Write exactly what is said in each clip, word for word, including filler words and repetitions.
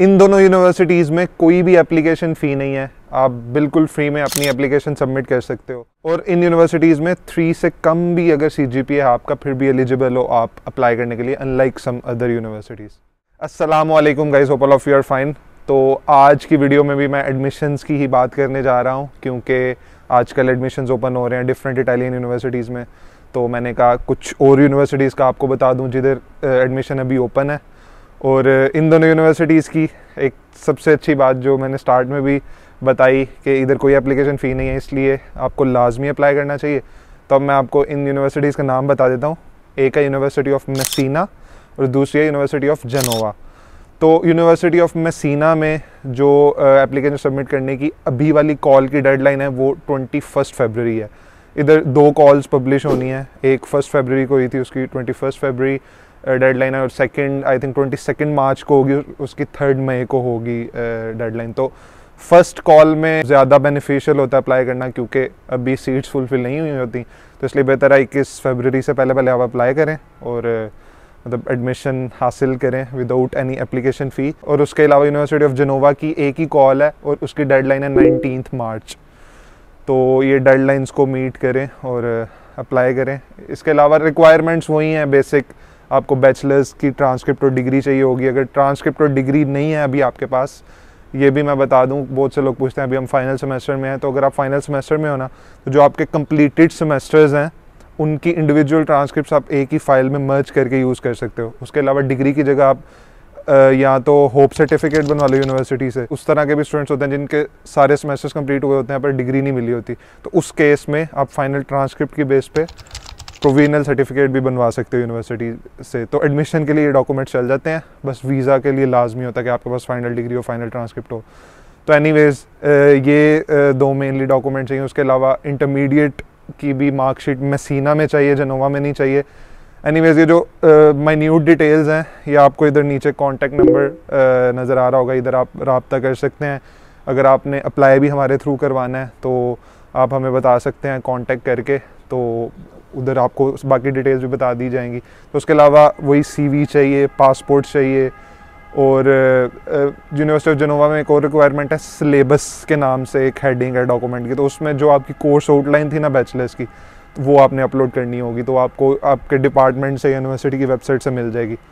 इन दोनों यूनिवर्सिटीज़ में कोई भी एप्लीकेशन फ़ी नहीं है, आप बिल्कुल फ्री में अपनी एप्लीकेशन सबमिट कर सकते हो। और इन यूनिवर्सिटीज़ में थ्री से कम भी अगर सी जी पी है आपका, फिर भी एलिजिबल हो आप अप्लाई करने के लिए, अनलाइक सम अदर यूनिवर्सिटीज़। अस्सलाम वालेकुम guys, hope all of you are fine. तो आज की वीडियो में भी मैं एडमिशन्स की ही बात करने जा रहा हूँ, क्योंकि आजकल एडमिशन्स ओपन हो रहे हैं डिफरेंट इटालियन यूनिवर्सिटीज़ में। तो मैंने कहा कुछ और यूनिवर्सिटीज़ का आपको बता दूँ जिधर एडमिशन अभी ओपन है। और इन दोनों यूनिवर्सिटीज़ की एक सबसे अच्छी बात जो मैंने स्टार्ट में भी बताई कि इधर कोई एप्लीकेशन फ़ी नहीं है, इसलिए आपको लाजमी अप्लाई करना चाहिए। तो अब मैं आपको इन यूनिवर्सिटीज़ का नाम बता देता हूँ। एक है यूनिवर्सिटी ऑफ मेसीना और दूसरी है यूनिवर्सिटी ऑफ जेनोवा। तो यूनिवर्सिटी ऑफ मेसीना में जो एप्लीकेशन सबमिट करने की अभी वाली कॉल की डेडलाइन है वो ट्वेंटी फर्स्ट फरवरी है। इधर दो कॉल्स पब्लिश होनी है, एक फर्स्ट फरवरी को हुई थी, उसकी ट्वेंटी फर्स्ट फरवरी डेडलाइन है, और second I think twenty second March को होगी, उसकी थर्ड मई को होगी डेडलाइन। तो फर्स्ट कॉल में ज़्यादा बेनिफिशियल होता है अप्लाई करना, क्योंकि अभी सीट्स फुलफिल नहीं हुई होती। तो इसलिए बेहतर है इक्कीस फरवरी से पहले पहले आप अप्लाई करें और मतलब एडमिशन हासिल करें विदाउट एनी एप्लीकेशन फ़ी। और उसके अलावा यूनिवर्सिटी ऑफ जेनोवा की एक ही कॉल है और उसकी डेडलाइन है नाइनटीन्थ मार्च। तो ये डेडलाइंस को मीट करें और अप्लाई करें। इसके अलावा रिक्वायरमेंट्स वही हैं बेसिक, आपको बैचलर्स की ट्रांसक्रिप्ट और डिग्री चाहिए होगी। अगर ट्रांसक्रिप्ट और डिग्री नहीं है अभी आपके पास, ये भी मैं बता दूं, बहुत से लोग पूछते हैं अभी हम फाइनल सेमेस्टर में हैं। तो अगर आप फाइनल सेमेस्टर में हो ना, तो जो आपके कंप्लीटेड सेमेस्टर्स हैं उनकी इंडिविजुअल ट्रांसक्रिप्ट्स आप एक ही फाइल में मर्ज करके यूज़ कर सकते हो। उसके अलावा डिग्री की जगह आप आ, या तो होप सर्टिफिकेट बनवा लो यूनिवर्सिटी से। उस तरह के भी स्टूडेंट्स होते हैं जिनके सारे सेमेस्टर्स कंप्लीट हुए होते हैं पर डिग्री नहीं मिली होती, तो उस केस में आप फाइनल ट्रांसक्रिप्ट की बेस पे प्रोविजनल सर्टिफिकेट भी बनवा सकते हो यूनिवर्सिटी से। तो एडमिशन के लिए ये डॉक्यूमेंट चल जाते हैं, बस वीज़ा के लिए लाजमी होता है कि आपके पास फाइनल डिग्री हो, फाइनल ट्रांसक्रिप्ट हो। तो एनीवेज ये दो मेनली डॉक्यूमेंट चाहिए। उसके अलावा इंटरमीडिएट की भी मार्कशीट मेसीना में चाहिए, जेनोवा में नहीं चाहिए। एनीवेज ये जो माइन्यूट डिटेल्स हैं ये आपको इधर नीचे कॉन्टैक्ट नंबर नज़र आ रहा होगा, इधर आप रब्ता कर सकते हैं। अगर आपने अप्लाई भी हमारे थ्रू करवाना है तो आप हमें बता सकते हैं कॉन्टैक्ट करके, तो उधर आपको बाकी डिटेल्स भी बता दी जाएंगी। तो उसके अलावा वही सीवी चाहिए, पासपोर्ट चाहिए। और यूनिवर्सिटी ऑफ जेनोवा में एक और रिक्वायरमेंट है, सिलेबस के नाम से एक हेडिंग है डॉक्यूमेंट की। तो उसमें जो आपकी कोर्स आउटलाइन थी ना बैचलर्स की, तो वो आपने अपलोड करनी होगी। तो आपको आपके डिपार्टमेंट से यूनिवर्सिटी की वेबसाइट से मिल जाएगी।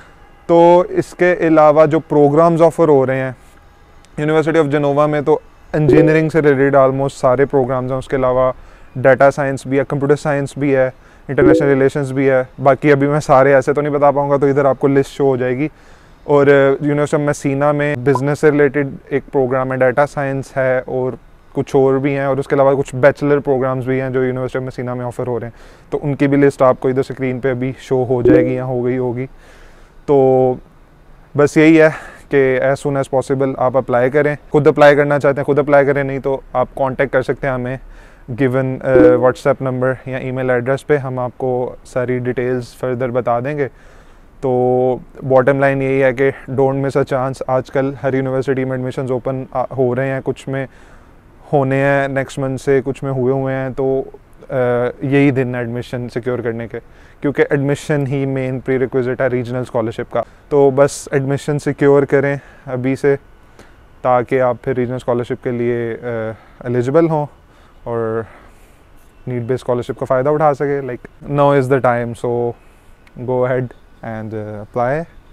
तो इसके अलावा जो प्रोग्राम्स ऑफ़र हो रहे हैं यूनिवर्सिटी ऑफ जेनोवा में, तो इंजीनियरिंग से रिलेटेड ऑलमोस्ट सारे प्रोग्राम्स हैं। उसके अलावा डाटा साइंस भी है, कंप्यूटर साइंस भी है, इंटरनेशनल रिलेशंस भी है। बाकी अभी मैं सारे ऐसे तो नहीं बता पाऊँगा, तो इधर आपको लिस्ट शो हो जाएगी। और यूनिवर्सिटी ऑफ मेसीना में बिज़नेस से रिलेटेड एक प्रोग्राम है, डाटा साइंस है, और कुछ और भी हैं। और उसके अलावा कुछ बैचलर प्रोग्राम्स भी हैं जो यूनिवर्सिटी ऑफ मेसीना में ऑफ़र हो रहे हैं। तो उनकी भी लिस्ट आपको इधर स्क्रीन पे अभी शो हो जाएगी या हो गई होगी। तो बस यही है कि एज सुन एज़ पॉसिबल आप अप्लाई करें। खुद अप्लाई करना चाहते हैं खुद अप्लाई करें, नहीं तो आप कॉन्टैक्ट कर सकते हैं हमें गिवन व्हाट्सएप नंबर या ईमेल एड्रेस पे। हम आपको सारी डिटेल्स फर्दर बता देंगे। तो बॉटम लाइन यही है कि डोंट मिस अ चांस। आजकल हर यूनिवर्सिटी में एडमिशन्स ओपन हो रहे हैं, कुछ में होने हैं नेक्स्ट मंथ से, कुछ में हुए हुए हैं। तो यही दिन है एडमिशन सिक्योर करने के, क्योंकि एडमिशन ही मेन प्री रिक्विजिट है रीजनल स्कॉलरशिप का। तो बस एडमिशन सिक्योर करें अभी से, ताकि आप फिर रीजनल स्कॉलरशिप के लिए एलिजिबल हों और नीड बेस्ड स्कॉलरशिप का फ़ायदा उठा सके। Like now is the time, so go ahead and uh, apply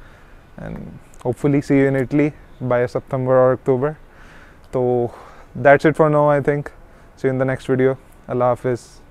and hopefully see you in Italy by September or October. So that's it for now, I think. See you in the next video. Allah Hafiz.